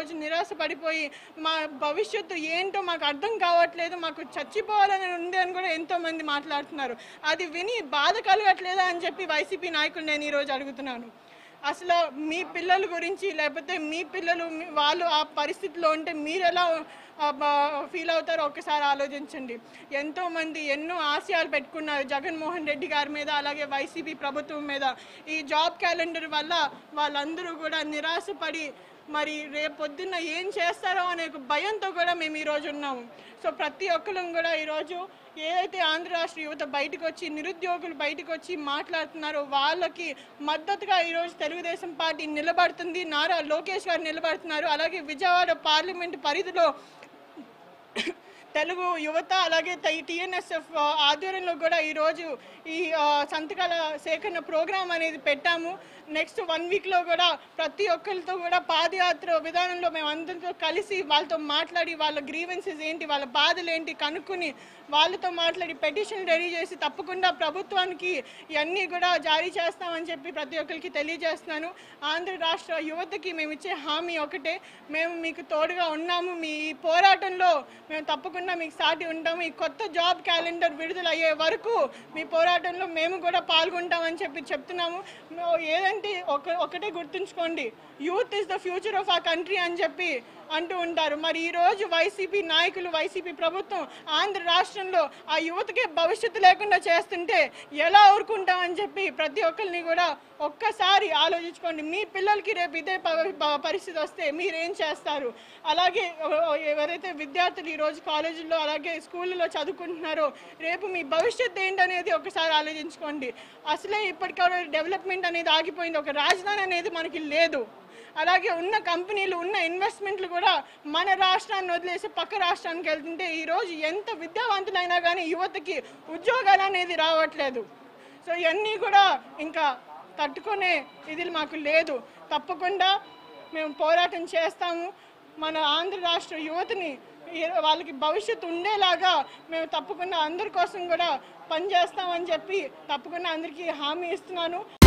ఈరోజు నిరాశ పడిపోయి మా భవిష్యత్తు ఏంటో మాకు అర్థం కావట్లేదు, మాకు చచ్చిపోవాలని ఉంది అని కూడా ఎంతోమంది మాట్లాడుతున్నారు. అది విని బాధ కలగట్లేదా అని చెప్పి వైసీపీ నాయకులు నేను ఈరోజు అడుగుతున్నాను. అసలు మీ పిల్లల గురించి, లేకపోతే మీ పిల్లలు వాళ్ళు ఆ పరిస్థితిలో ఉంటే మీరు ఎలా ఫీల్ అవుతారో ఒకసారి ఆలోచించండి. ఎంతోమంది ఎన్నో ఆశయాలు పెట్టుకున్నారు జగన్మోహన్ రెడ్డి గారి మీద, అలాగే వైసీపీ ప్రభుత్వం మీద. ఈ జాబ్ క్యాలెండర్ వల్ల వాళ్ళందరూ కూడా నిరాశపడి మరి రేపొద్దున్న ఏం చేస్తారో అనే భయంతో కూడా మేము ఈరోజు ఉన్నాము. సో ప్రతి ఒక్కరం కూడా ఈరోజు ఏదైతే ఆంధ్ర రాష్ట్ర యువత బయటకు వచ్చి, నిరుద్యోగులు బయటకు వచ్చి మాట్లాడుతున్నారో వాళ్ళకి మద్దతుగా ఈరోజు తెలుగుదేశం పార్టీ నిలబడుతుంది. నారా లోకేష్ గారు నిలబడుతున్నారు. అలాగే విజయవాడ పార్లమెంటు పరిధిలో తెలుగు యువత అలాగే టీఎన్ఎస్ఎఫ్ ఆధ్వర్యంలో కూడా ఈరోజు ఈ సంతకాల సేకరణ ప్రోగ్రాం అనేది పెట్టాము. నెక్స్ట్ 1 వీక్లో కూడా ప్రతి ఒక్కరితో కూడా పాదయాత్ర విధానంలో మేము అందరితో కలిసి వాళ్ళతో మాట్లాడి వాళ్ళ గ్రీవెన్సెస్ ఏంటి, వాళ్ళ బాధలు ఏంటి కనుక్కొని వాళ్ళతో మాట్లాడి పెటిషన్ రెడీ చేసి తప్పకుండా ప్రభుత్వానికి ఇవన్నీ కూడా జారీ చేస్తామని చెప్పి ప్రతి ఒక్కరికి తెలియజేస్తున్నాను. ఆంధ్ర రాష్ట్ర యువతకి మేము ఇచ్చే హామీ ఒకటే, మేము మీకు తోడుగా ఉన్నాము. మీ పోరాటంలో మేము తప్పకుండా మీకు సాటి ఉంటాము. ఈ కొత్త జాబ్ క్యాలెండర్ విడుదల అయ్యే వరకు మీ పోరాటంలో మేము కూడా పాల్గొంటామని చెప్పి చెప్తున్నాము. ఏదంటే ఒకటే గుర్తుంచుకోండి, youth is the future of a country అని చెప్పి అంటూ ఉంటారు. మరి ఈరోజు వైసీపీ నాయకులు, వైసీపీ ప్రభుత్వం ఆంధ్ర రాష్ట్రంలో ఆ యువతకే భవిష్యత్తు లేకుండా చేస్తుంటే ఎలా ఊరుకుంటామని చెప్పి ప్రతి ఒక్కరిని కూడా ఒక్కసారి ఆలోచించుకోండి. మీ పిల్లలకి రేపు ఇదే పరిస్థితి వస్తే మీరేం చేస్తారు? అలాగే ఎవరైతే విద్యార్థులు ఈరోజు కాలేజీల్లో అలాగే స్కూళ్ళలో చదువుకుంటున్నారో రేపు మీ భవిష్యత్తు ఏంటనేది ఒకసారి ఆలోచించుకోండి. అసలే ఇప్పటికే డెవలప్మెంట్ అనేది ఆగిపోయింది, ఒక రాజధాని అనేది మనకి లేదు. అలాగే ఉన్న కంపెనీలు, ఉన్న ఇన్వెస్ట్మెంట్లు కూడా మన రాష్ట్రాన్ని వదిలేసి పక్క రాష్ట్రానికి వెళ్తుంటే ఈరోజు ఎంత విద్యావంతులైనా కానీ యువతకి ఉద్యోగాలు అనేది రావట్లేదు. సో ఇవన్నీ కూడా ఇంకా తట్టుకునే ఇది మాకు లేదు. తప్పకుండా మేము పోరాటం చేస్తాము. మన ఆంధ్ర రాష్ట్ర యువతని వాళ్ళకి భవిష్యత్తు ఉండేలాగా మేము తప్పకుండా అందరి కోసం కూడా పనిచేస్తామని చెప్పి తప్పకుండా అందరికీ హామీ ఇస్తున్నాను.